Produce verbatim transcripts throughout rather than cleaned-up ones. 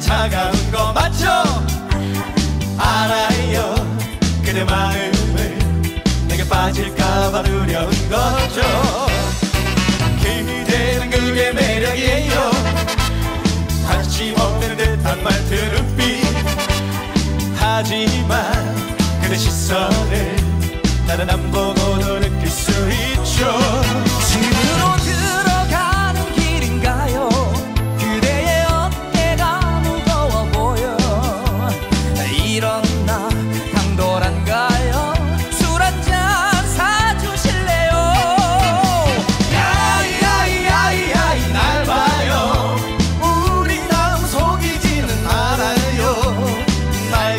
차가운 거 맞죠? 알아요. 그대 마음을 내게 빠질까봐 두려운 거죠. 그대는 그게 매력이에요. 관심 없는 듯한 말투 눈빛. 하지만 그대 시선을 다른 안 보고도 느낄 수 있죠. 집으로 들어가는 길인가요? 그대의 어깨가 무거워 보여. 이런 나 강도란가요? 술 한잔 사주실래요? 야이야이야이야이 날 봐요. 우리 마음 속이지는 않아요. 날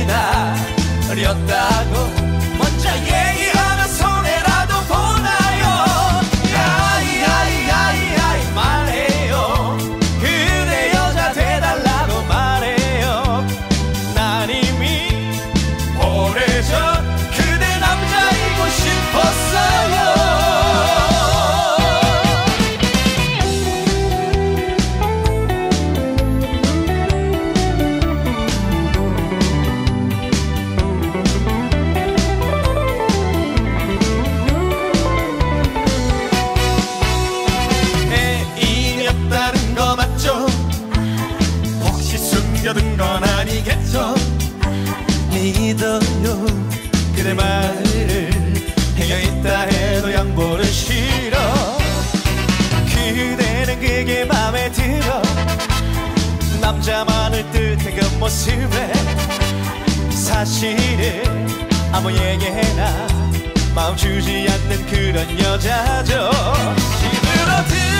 기다렸다고 먼저 얘기하면 손해라도 보나요? 야이야이야이야이 말해요. 그대 여자 돼달라고 말해요. 난 이미 오래전 그대 남자이고 싶었어요. 애인이었다는 거 맞죠? 혹시 숨겨둔 건 아니겠죠? 믿어요. 그대 말을 헤어있다 해도 양보는 싫어. 그대는 그게 맘에 들어. 남자만을 뜻한 그 모습에 사실은 아무 얘기해나 마음 주지 않는 그런 여자죠. 집으로 들